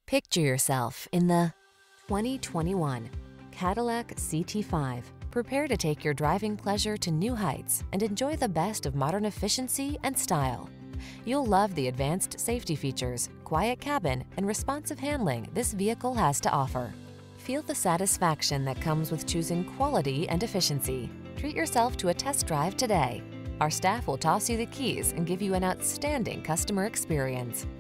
Picture yourself in the 2021 Cadillac CT5. Prepare to take your driving pleasure to new heights and enjoy the best of modern efficiency and style. You'll love the advanced safety features, quiet cabin, and responsive handling this vehicle has to offer. Feel the satisfaction that comes with choosing quality and efficiency. Treat yourself to a test drive today. Our staff will toss you the keys and give you an outstanding customer experience.